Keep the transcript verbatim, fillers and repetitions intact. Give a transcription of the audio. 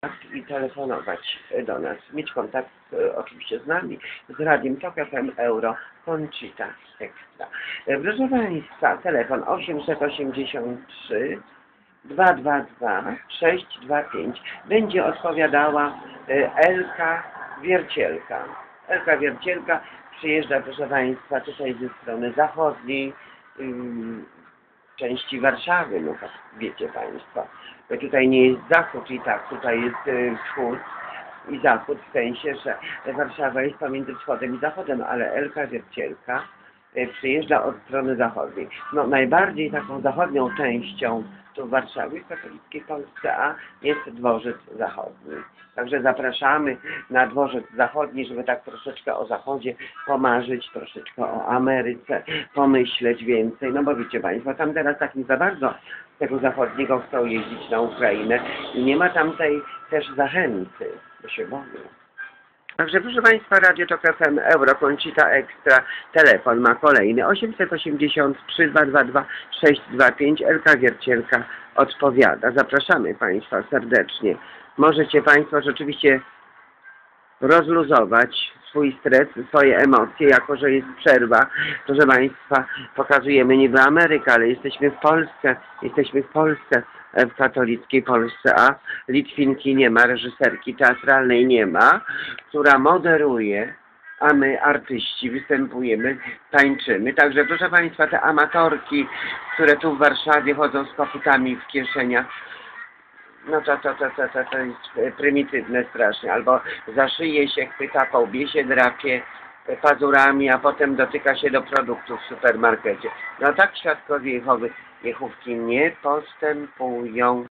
i telefonować do nas, mieć kontakt e, oczywiście z nami, z Radiem Tok F M Euro Conchita Extra. E, proszę Państwa, telefon osiemset osiemdziesiąt trzy dwa dwa dwa sześć dwa pięć. Będzie odpowiadała e, Elka Wiercielka. Elka Wiercielka przyjeżdża, proszę Państwa, tutaj ze strony zachodniej, ym, części Warszawy, no tak wiecie Państwo. Bo tutaj nie jest zachód i tak, tutaj jest y, wschód i zachód, w sensie, że Warszawa jest pomiędzy wschodem i zachodem, ale Elka Wiercielka y, przyjeżdża od strony zachodniej. No najbardziej taką zachodnią częścią tu w Warszawie, w katolickiej Polsce, a jest dworzec zachodni. Także zapraszamy na dworzec zachodni, żeby tak troszeczkę o zachodzie pomarzyć, troszeczkę o Ameryce, pomyśleć więcej. No bo wiecie Państwo, tam teraz tak nie za bardzo tego zachodniego chcą jeździć na Ukrainę i nie ma tam tej też zachęty, bo się boją. Także proszę Państwa, Radio Tok F M Euro Conchita Extra, telefon ma kolejny osiemset osiemdziesiąt trzy dwa dwa dwa sześć dwa pięć. Elka Wiercielka odpowiada. Zapraszamy Państwa serdecznie. Możecie Państwo rzeczywiście rozluzować swój stres, swoje emocje, jako że jest przerwa. Proszę Państwa, pokazujemy niby Amerykę, ale jesteśmy w Polsce, jesteśmy w Polsce, w katolickiej Polsce, a Litwinki nie ma, reżyserki teatralnej nie ma, która moderuje, a my artyści występujemy, tańczymy. Także proszę Państwa, te amatorki, które tu w Warszawie chodzą z kopytami w kieszeniach, no to, to, to, to, to, to jest prymitywne strasznie. Albo za szyję się chwyta, po łbie się drapie pazurami, a potem dotyka się do produktów w supermarkecie. No tak świadkowie Jehowy, Jehówki nie postępują.